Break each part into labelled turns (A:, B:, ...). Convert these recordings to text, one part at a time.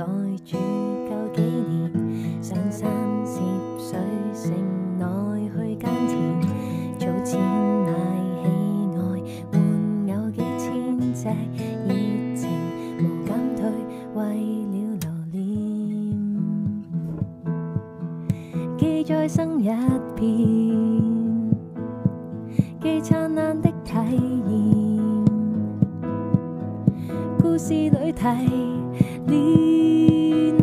A: 袋住舊幾年，上山涉水城內去耕田，儲錢買喜愛，換偶幾千隻熱情無減退，為了留念，記在生日片，記燦爛的體驗，故事裏提煉，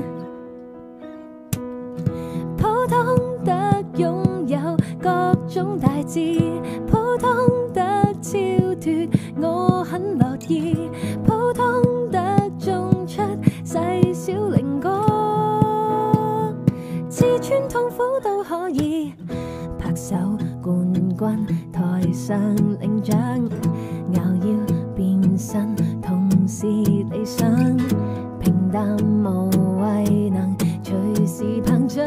A: 普通得擁有各種大志，普通得超脫，我很樂意，普通得種出細小稜角，刺穿痛苦都可以，拍手冠軍，台上領獎，咬腰變身，同是理想，平淡無謂能隨時膨脹，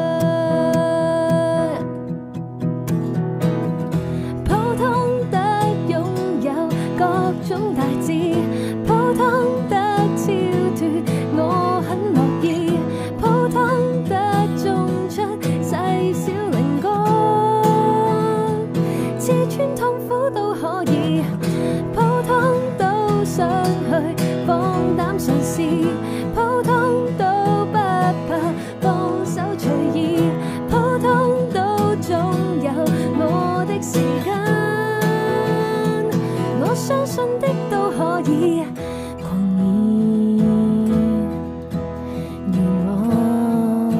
A: 普通得擁有各種大志，普通得超脫，我很樂意，普通得種出細小稜角，刺穿痛苦都可以，普通都想去放膽嘗試，普通都不怕放手隨意，普通都總有我的時間，我相信的都可以狂熱，願我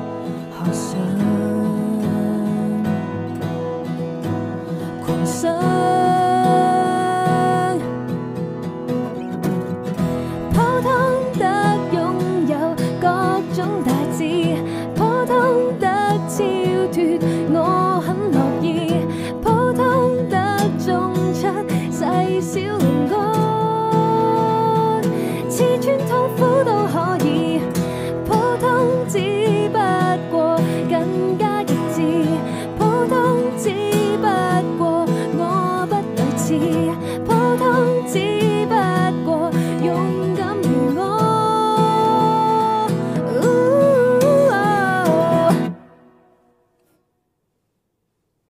A: 學上狂想。